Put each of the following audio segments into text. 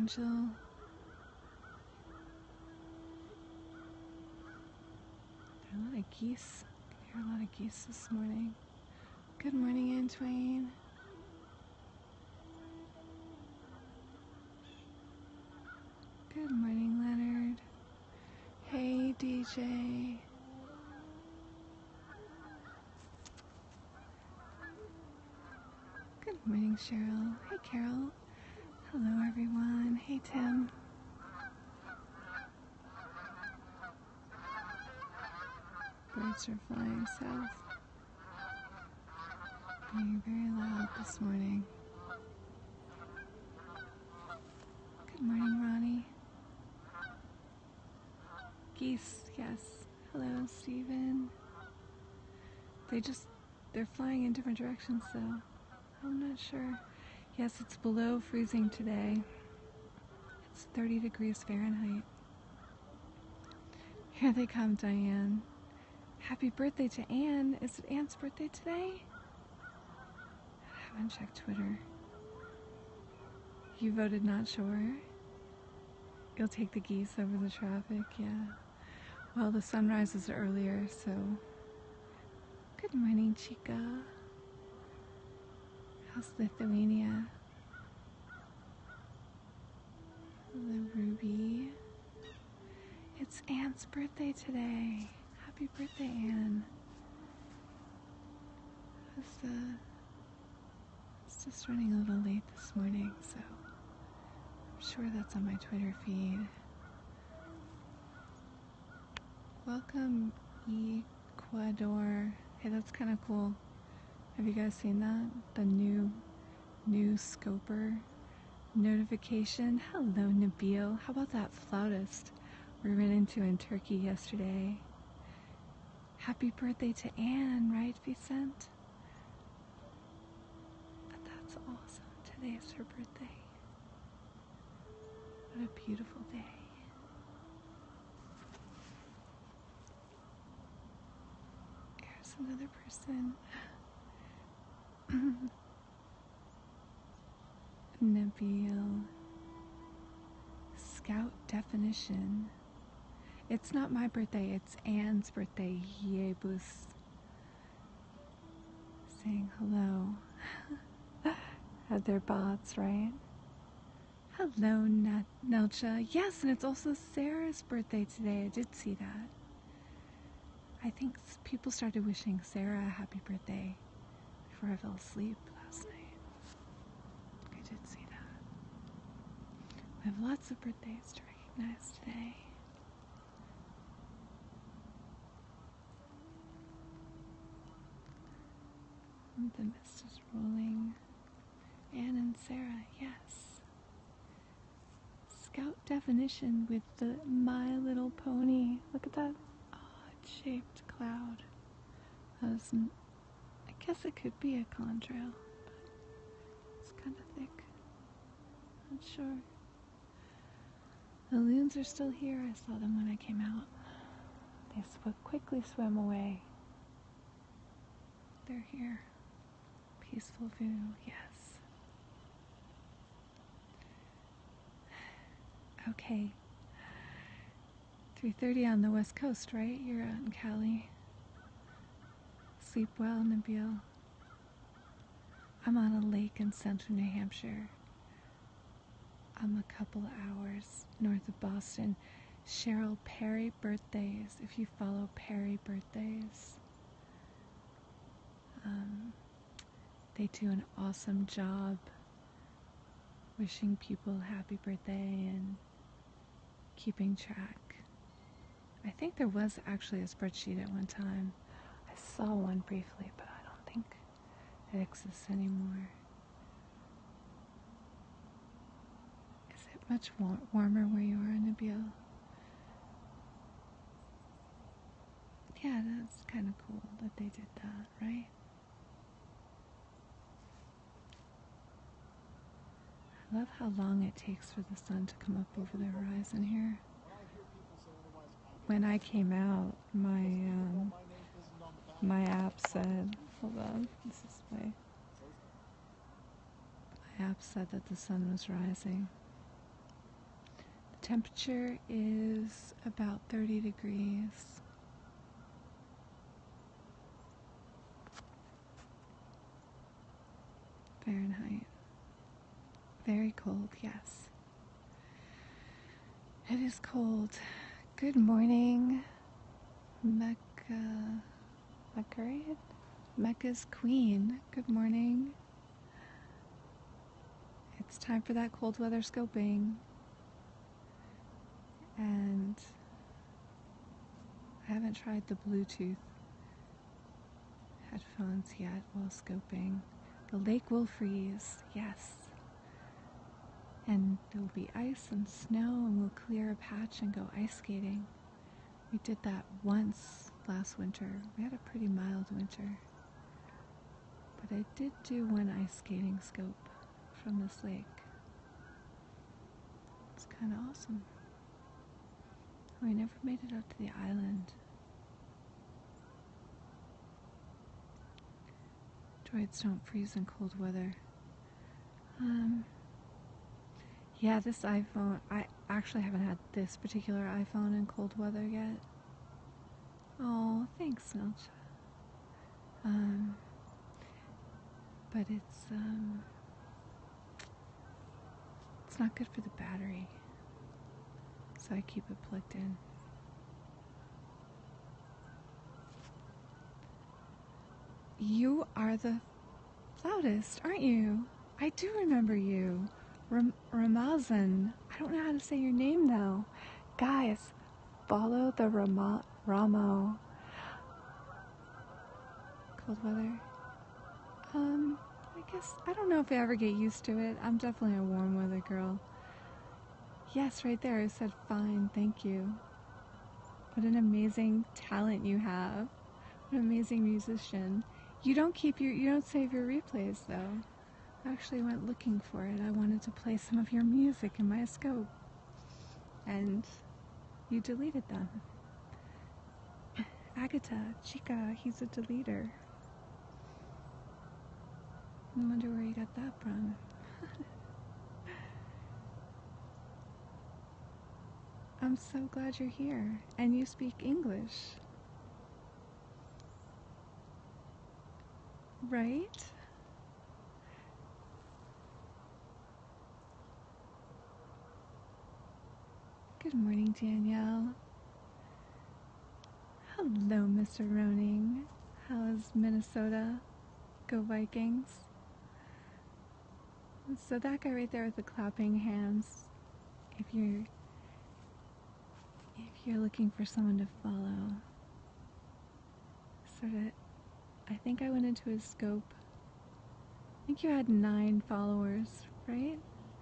Angel. There are a lot of geese. I can hear a lot of geese this morning. Good morning, Anne Twain. Good morning, Leonard. Hey, DJ. Good morning, Cheryl. Hey, Carol. Hello, everyone. Hey, Tim. Birds are flying south. Being very loud this morning. Good morning, Ronnie. Geese, yes. Hello, Stephen. They're flying in different directions, so I'm not sure. Yes, it's below freezing today. It's 30 degrees Fahrenheit. Here they come, Diane. Happy birthday to Anne. Is it Anne's birthday today? I haven't checked Twitter. You voted not sure? You'll take the geese over the traffic, yeah. Well, the sun rises earlier, so... Good morning, Chica. How's Lithuania? Hello, Ruby. It's Anne's birthday today. Happy birthday, Anne. It's just running a little late this morning, so I'm sure that's on my Twitter feed. Welcome, Ecuador. Hey, that's kind of cool. Have you guys seen that? The new Scoper notification. Hello, Nabil. How about that flautist we ran into in Turkey yesterday? Happy birthday to Anne, right, Vicente? That's awesome. Today is her birthday. What a beautiful day. Here's another person. Nabil. Scout definition. It's not my birthday, it's Anne's birthday. Yebus. Saying hello. Had their bots, right? Hello, Nelcha. Yes, and it's also Sarah's birthday today. I did see that. I think people started wishing Sarah a happy birthday before I fell asleep last night. I did see that. We have lots of birthdays to recognize today. The mist is rolling. Anne and Sarah, yes. Scout definition with the My Little Pony. Look at that odd-shaped cloud. I guess it could be a contrail, but it's kind of thick. Not sure. The loons are still here. I saw them when I came out. They quickly swim away. They're here. Peaceful view, yes. Okay. 3:30 on the West Coast, right? You're out in Cali. Sleep well, Nabil. I'm on a lake in central New Hampshire. I'm a couple hours north of Boston. Cheryl Perry birthdays, if you follow Perry birthdays. They do an awesome job wishing people happy birthday and keeping track. I think there was actually a spreadsheet at one time. I saw one briefly, but I don't think it exists anymore. Is it much warmer where you are, Nabil? Yeah, that's kind of cool that they did that, right? I love how long it takes for the sun to come up over the horizon here. When I came out, my app said, hold on, this is my app said that the sun was rising. temperature is about 30 degrees. Fahrenheit. Very cold, yes. It is cold. Good morning, Mecca. Mecca's queen. Good morning. It's time for that cold weather scoping. And I haven't tried the Bluetooth headphones yet while scoping. The lake will freeze, yes. And there will be ice and snow, and we'll clear a patch and go ice skating. We did that once last winter. We had a pretty mild winter. But I did do one ice skating scope from this lake. It's kind of awesome. We never made it up to the island. Droids don't freeze in cold weather. Yeah, this iPhone, I actually haven't had this particular iPhone in cold weather yet. Oh, thanks, Nelcha. But it's not good for the battery, so I keep it plugged in. You are the flautist, aren't you? I do remember you. Ramazan. I don't know how to say your name though. Guys, follow the Ramo. Cold weather. I guess, I don't know if I ever get used to it. I'm definitely a warm weather girl. Yes, right there, I said fine, thank you. What an amazing talent you have. What an amazing musician. You don't save your replays though. I actually went looking for it. I wanted to play some of your music in my scope. And you deleted them. Agatha, Chica, he's a deleter. I wonder where you got that from. I'm so glad you're here. And you speak English. Right? Good morning, Danielle. Hello, Mr. Roning. How is Minnesota? Go Vikings. So that guy right there with the clapping hands, if you're looking for someone to follow, I think I went into his scope. I think you had 9 followers, right?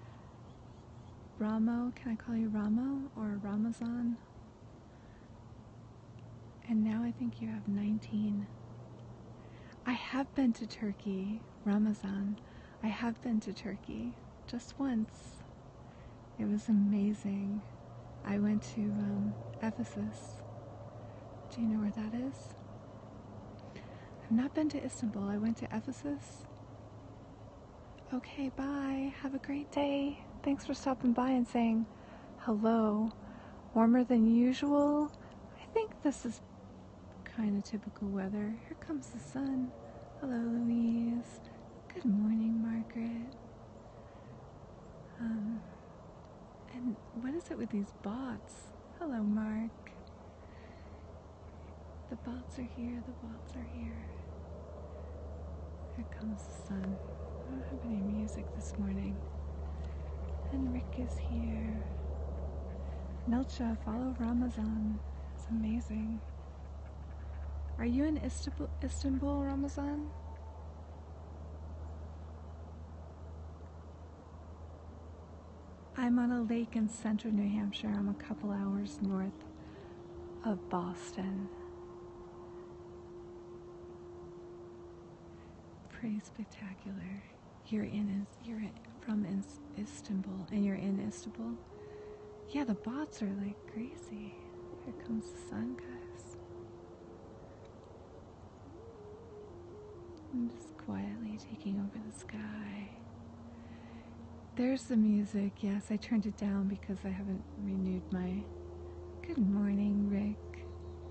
Ramo, can I call you Ramo or Ramazan? And now I think you have 19. I have been to Turkey, Ramazan. I have been to Turkey just once. It was amazing. I went to Ephesus. Do you know where that is? I've not been to Istanbul. I went to Ephesus. Okay, bye. Have a great day. Thanks for stopping by and saying hello. Warmer than usual. I think this is kind of typical weather. Here comes the sun. Hello, Louise. Good morning, Margaret. And what is it with these bots? Hello, Mark. The bots are here. The bots are here. Here comes the sun. I don't have any music this morning. And Rick is here. Nelcha, follow Ramazan. It's amazing. Are you in Istanbul, Ramazan? I'm on a lake in central New Hampshire. I'm a couple hours north of Boston. Pretty spectacular. You're from Istanbul, and you're in Istanbul. Yeah, the bots are like crazy. Here comes the sun, guys. I'm just quietly taking over the sky. There's the music. Yes, I turned it down because I haven't renewed my. Good morning, Rick.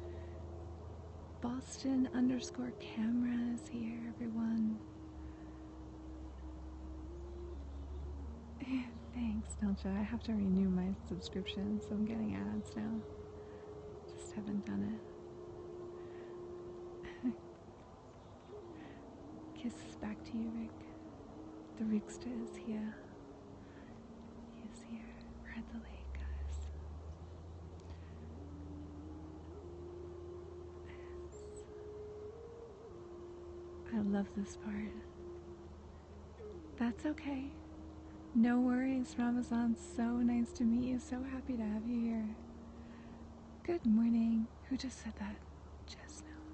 Boston underscore camera is here, everyone. Thanks, Nelja. I have to renew my subscription, so I'm getting ads now. Just haven't done it. Kisses back to you, Rick. The Rickster is here. He is here. We're at the lake, guys. Yes. I love this part. That's okay. No worries, Ramazan. So nice to meet you. So happy to have you here. Good morning. Who just said that just now?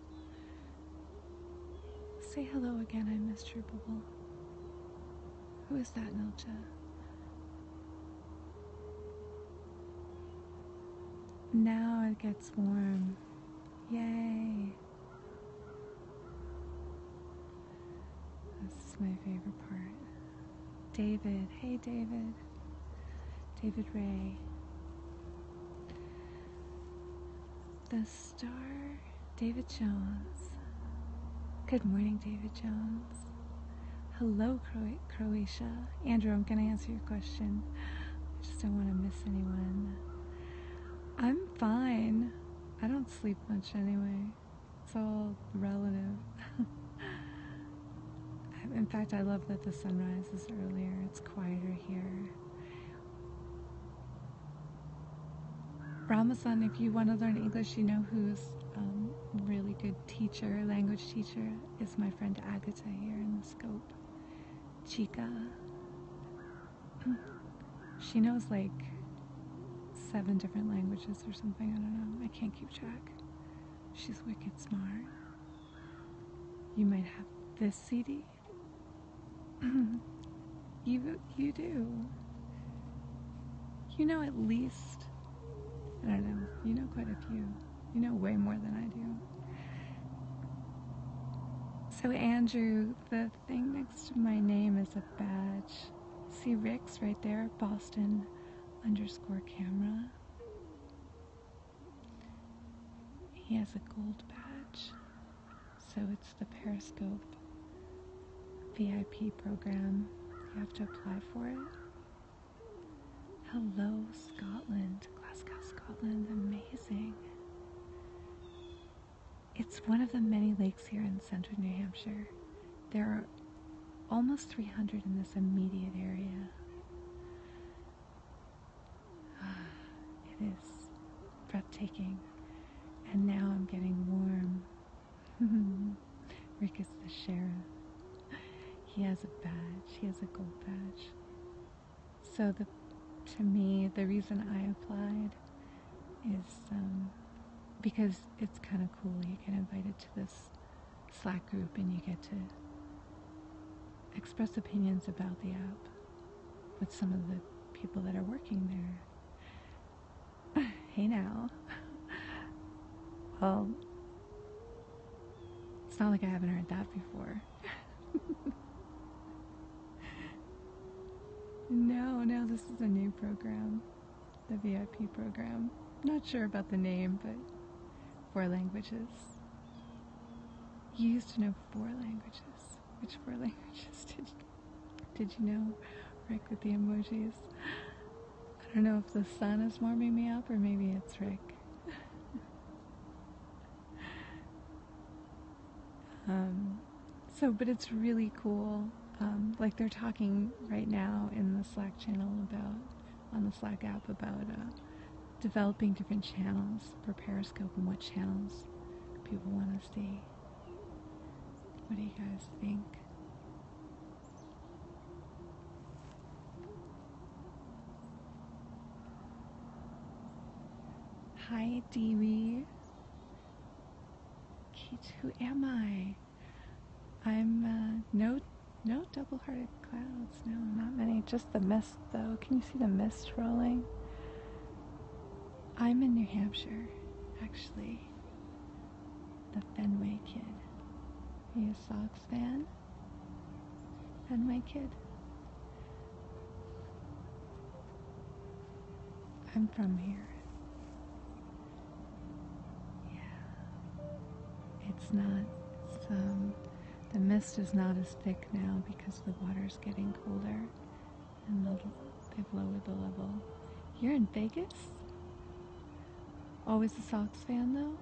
Say hello again. I missed your bubble. Who is that, Nelja? Now it gets warm. Yay. This is my favorite part. David. Hey, David. David Ray. The star. David Jones. Good morning, David Jones. Hello, Croatia. Andrew, I'm going to answer your question. I just don't want to miss anyone. I'm fine. I don't sleep much anyway. It's all relative. In fact, I love that the sunrise is earlier. It's quieter here. Ramazan, if you want to learn English, you know who's really good teacher, language teacher, is my friend Agatha here in the Scope. Chica. She knows like 7 different languages or something. I don't know. I can't keep track. She's wicked smart. You might have this CD. You do. You know at least, I don't know, you know quite a few. You know way more than I do. So Andrew, the thing next to my name is a badge. See Rick's right there, Boston underscore camera. He has a gold badge. So it's the Periscope VIP program. You have to apply for it. Hello, Scotland. Glasgow, Scotland. Amazing. It's one of the many lakes here in central New Hampshire. There are almost 300 in this immediate area. It is breathtaking. And now I'm getting warm. Rick is the sheriff. He has a badge. He has a gold badge. So to me, the reason I applied is because it's kind of cool. You get invited to this Slack group and you get to express opinions about the app with some of the people that are working there. Hey now. Well, it's not like I haven't heard that before. No, this is a new program, the VIP program. Not sure about the name, but 4 languages. You used to know 4 languages. Which 4 languages did you know, Rick, with the emojis? I don't know if the sun is warming me up or maybe it's Rick. But it's really cool. Like they're talking right now in the Slack channel on the Slack app about developing different channels for Periscope and what channels people want to see. What do you guys think? Hi, Dewey. Keith, who am I? I'm no double-hearted clouds. No, not many. Just the mist, though. Can you see the mist rolling? I'm in New Hampshire, actually. The Fenway Kid. Are you a Sox fan? Fenway Kid? I'm from here. Yeah. It's not, the mist is not as thick now because the water's getting colder and they've lowered the level. You're in Vegas? Always a Sox fan though?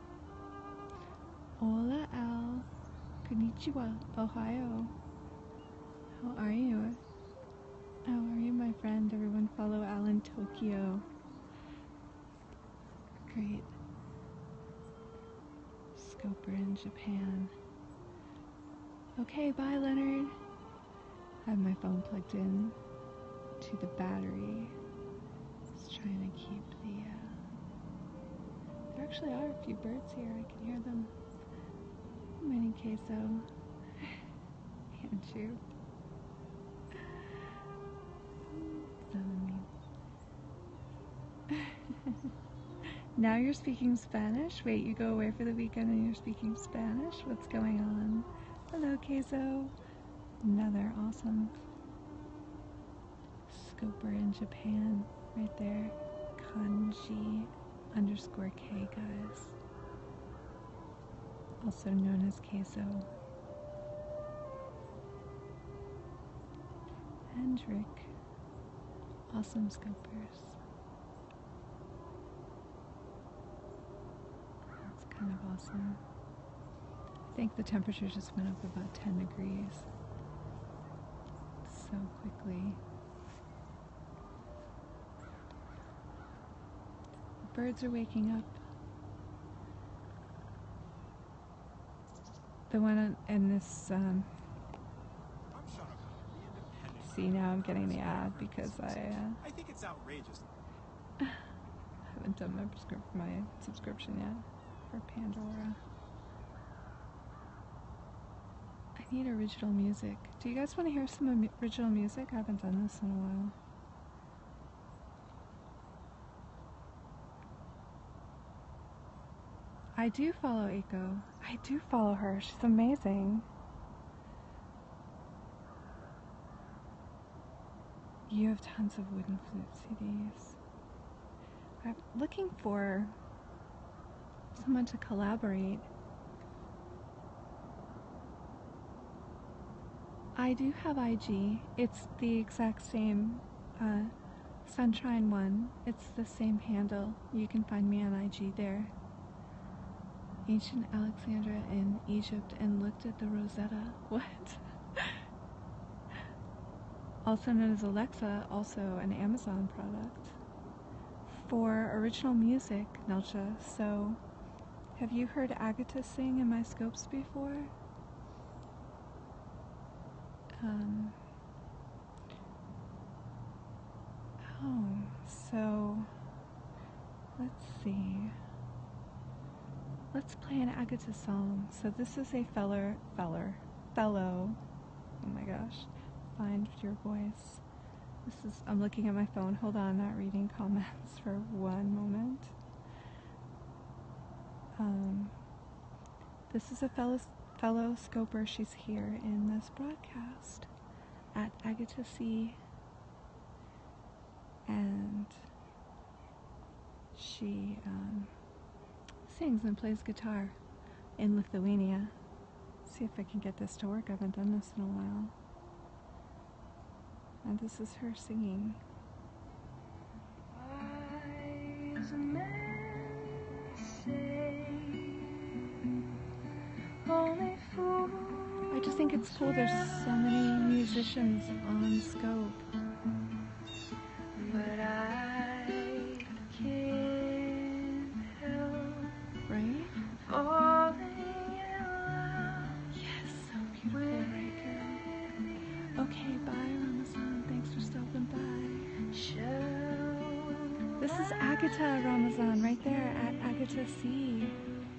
Hola Al. Konnichiwa. Ohio. How are you? How are you, my friend? Everyone follow Al in Tokyo. Great. Scoper in Japan. Okay, bye Leonard. I have my phone plugged in to the battery. Just trying to keep the, there actually are a few birds here. I can hear them. Mini queso. Can't you? So mean. Now you're speaking Spanish? Wait, you go away for the weekend and you're speaking Spanish? What's going on? Hello, queso. Another awesome scoper in Japan. Right there. Kanji_K, guys. Also known as queso. Hendrik. Awesome scopers. That's kind of awesome. I think the temperature just went up about 10 degrees. So quickly. The birds are waking up. The one in this, see, now I'm getting the ad because I think it's outrageous. haven't done my subscription yet for Pandora. I need original music. Do you guys want to hear some original music? I haven't done this in a while. I do follow Eiko. I do follow her. She's amazing. You have tons of wooden flute CDs. I'm looking for someone to collaborate. I do have IG. It's the exact same Sunshine one. It's the same handle. You can find me on IG there. Ancient Alexandria in Egypt and looked at the Rosetta. What? Also known as Alexa, also an Amazon product. For original music, Nelcha, so have you heard Agatha sing in my scopes before? Oh, so let's see. Let's play an Agatha song. So this is a fellow, oh my gosh, find your voice. This is, I'm looking at my phone, hold on, not reading comments for one moment. This is a fellow scoper, she's here in this broadcast at Agatha C. And she sings and plays guitar in Lithuania. See if I can get this to work. I haven't done this in a while. And this is her singing. Wise men say, only fools. I just think it's cool. There's so many musicians on Scope. But I can't help, right? Falling in love. Yes, so beautiful, Riker. Okay, bye, Ramazan. Thanks for stopping by. This is Agatha, Ramazan, right there at Agatha C.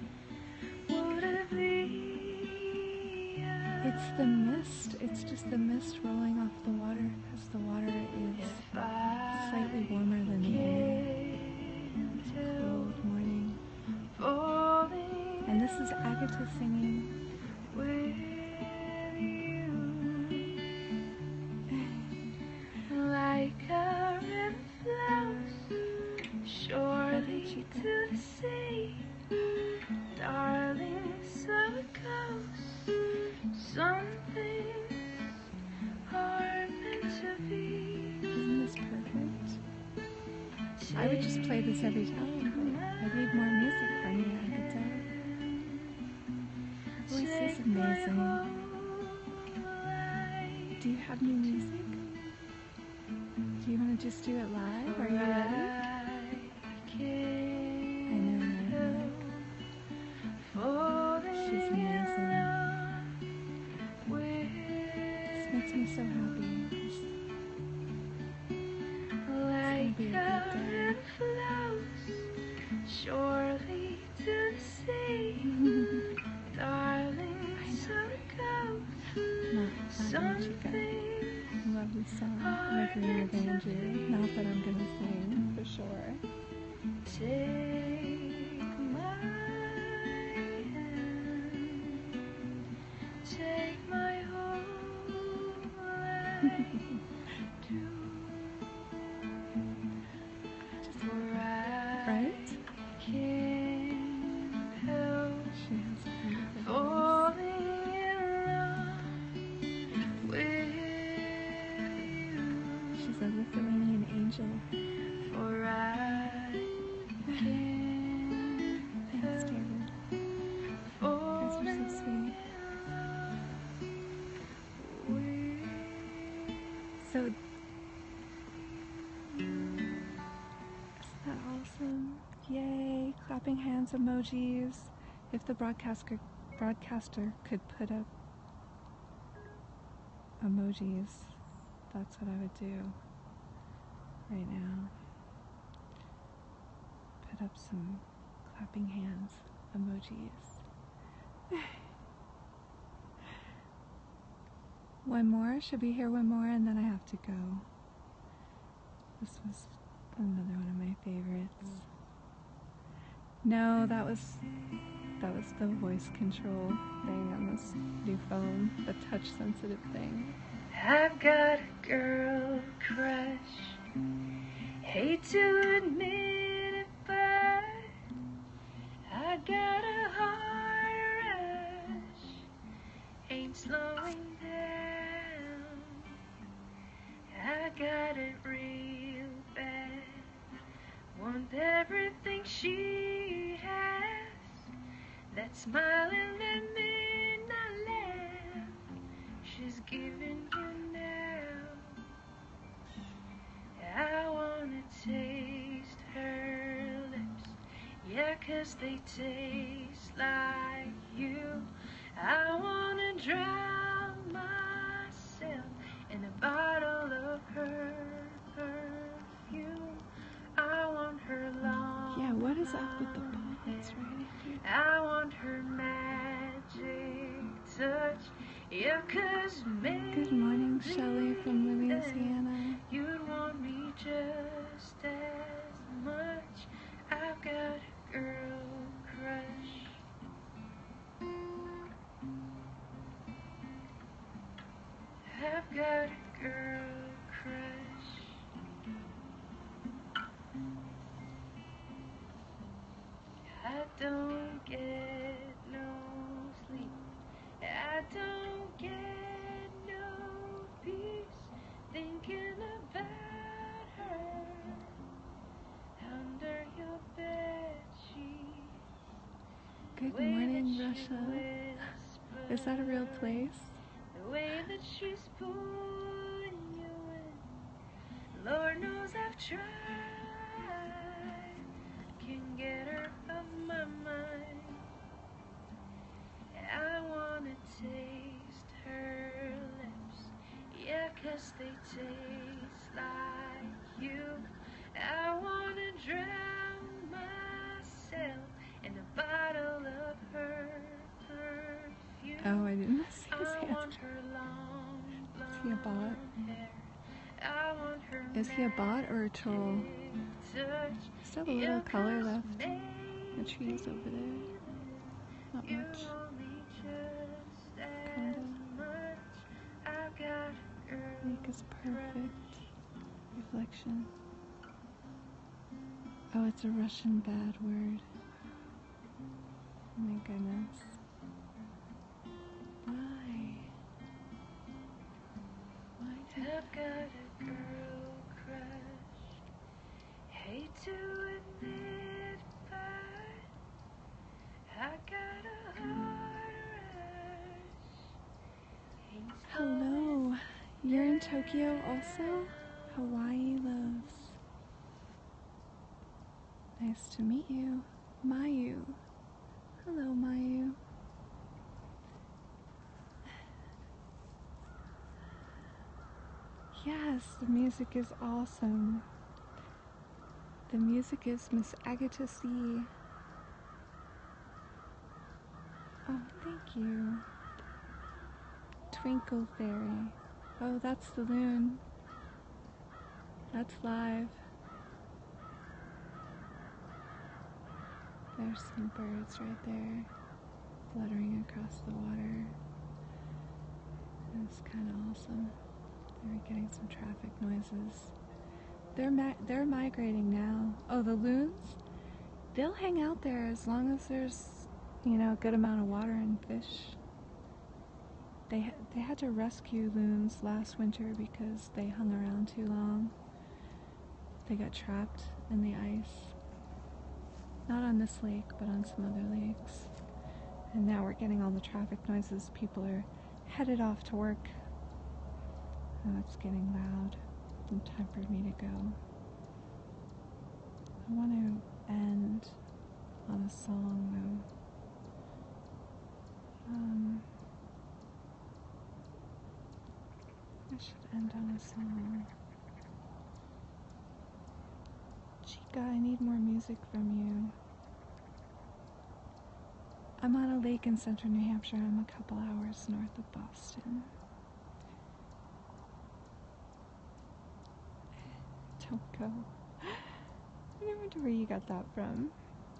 It's the mist. It's just the mist rolling off the water because the water is slightly warmer than the air. Cold morning. And this is Agatha singing. Like a river flows, Jessica. to the sea, darling, so it goes. Some things are meant to be. Isn't this perfect? I would just play this every time, but I need more music from you, Agatha. Your voice is amazing. Do you have new music? Do you want to just do it live? Are you ready? I know, right? She's amazing. This makes me so happy. It's gonna be a good day. Surely to the sea, darling, so it goes. Not Chica. I love this song. I agree with Andrew. Not that I'm gonna sing, for sure. Take my hand, take my whole life too. For I Right? can't help She has a beautiful voice. falling in love with you. She's a Lithuanian angel. For I can't Thanks, help David. You guys are falling so sweet. with So, isn't that awesome? Yay! Clapping hands emojis. If the broadcaster could put up emojis, that's what I would do right now. Put up some clapping hands emojis. One more? Should we hear one more and then I have to go? This was another one of my favorites. No, that was the voice control thing on this new phone, the touch sensitive thing. I've got a girl crush. Hate to admit it, but I got a heart rush. Ain't slowing down. I got it real bad. Want everything she has. That smile and that midnight laugh. She's giving you now. I wanna taste her lips, yeah, 'cause they taste like you. I wanna drown myself in a bottle of her perfume. I want her long. Yeah, what is up with the balls, right? I want her magic touch, yeah, 'cause maybe Good morning, Shelley from Louisiana. you'd want me just as much. I've got a girl crush. I've got a girl crush. I don't get no sleep. I don't get no peace thinking about her under your bed sheets. Good morning, Russia. Is that a real place? The way that she's pulling you in, Lord knows I've tried. Can't get her off my mind. I wanna taste her lips, yeah, 'cause they taste like you. I wanna drown myself in a bottle of her perfume. Oh, I didn't see his I hands. want her long Is he a bot? blonde hair. I want her Is he a bot or a troll? touch. Still a little color left. The trees over there. Not much. Kinda. Make us perfect reflection. Oh, it's a Russian bad word. Oh my goodness. Why? Why did I've got a girl crush. Hate to admit, but I got a heart rush. Ain't Hello. You're in Tokyo also? Hawaii loves. Nice to meet you. Mayu. Hello, Mayu. Yes, the music is awesome. The music is Miss Agatha C. Oh, thank you. Twinkle Fairy. Oh, that's the loon. That's live. There's some birds right there fluttering across the water. It's kind of awesome. They were getting some traffic noises. They're migrating now. Oh, the loons? They'll hang out there as long as there's, you know, a good amount of water and fish. They had to rescue loons last winter because they hung around too long. They got trapped in the ice. Not on this lake, but on some other lakes. And now we're getting all the traffic noises. People are headed off to work. Oh, it's getting loud. It's time for me to go. I want to end on a song though. I should end on a song. Chica, I need more music from you. I'm on a lake in central New Hampshire. I'm a couple hours north of Boston. Don't go. I wonder where you got that from.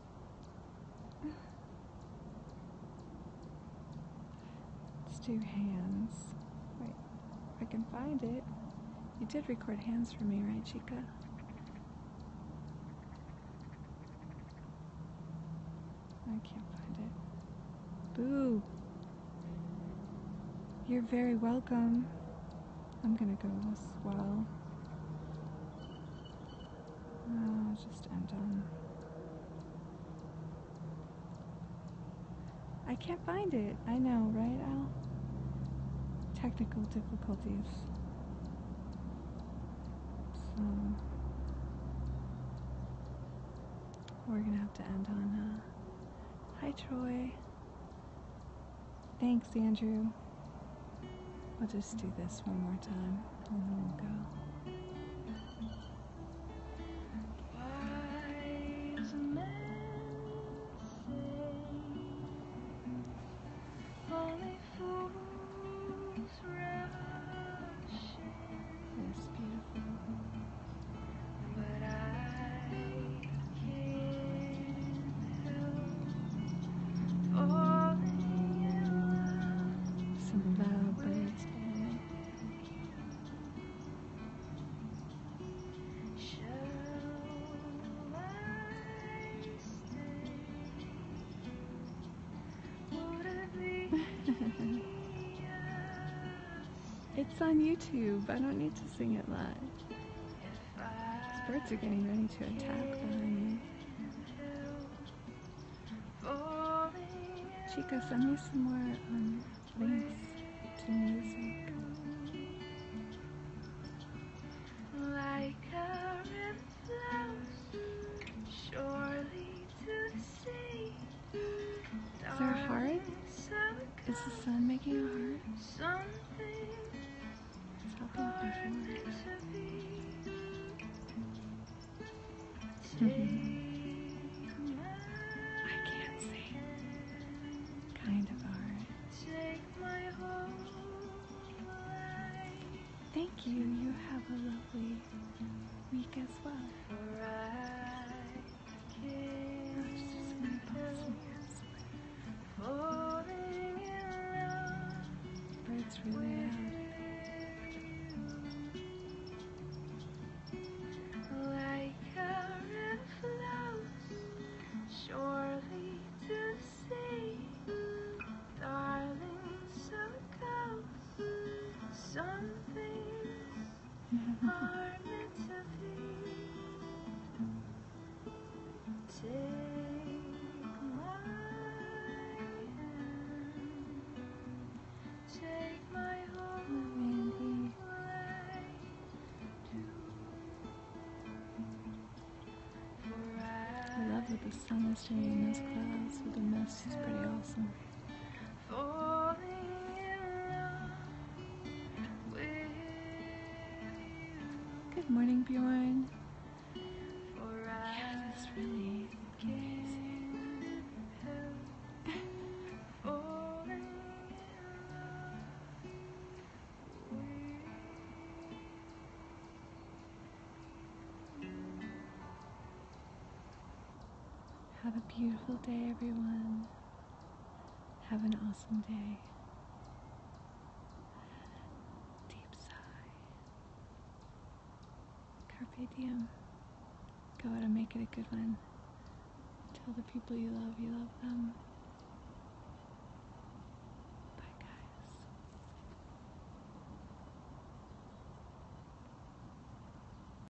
Let's do hands. Wait, if I can find it. You did record hands for me, right, Chica? I can't find it. Boo! You're very welcome. I'm gonna go as well. I'll just end on. I can't find it. I know, right, Al? Technical difficulties. So we're gonna have to end on. Hi, Troy. Thanks, Andrew. I'll just do this one more time, and then we'll go. wise men say only fools rush in, It's beautiful. but I can't help falling in love. Some loud birds below. Shall I stay? Would it be It's on YouTube. I don't need to sing it live. if These birds are getting ready to attack behind me. Chica, send me some more links to music. like a river flows surely to the sea. Is there a heart? Is the sun making a heart? Something It's happened before. to be. I can't see. Kind of art. Take my whole life, Thank you. You have a lovely week as well. for I Oh, can't it's just gonna pop some falling in love birds really loud. like a river the sun is turning in those clouds with the mist. It's pretty awesome. Falling in love with you. Good morning, Bjorn. For Yeah, it's really amazing. falling in love with Have a beautiful day, everyone. Have an awesome day. Deep sigh. Carpe diem. Go out and make it a good one. Tell the people you love them.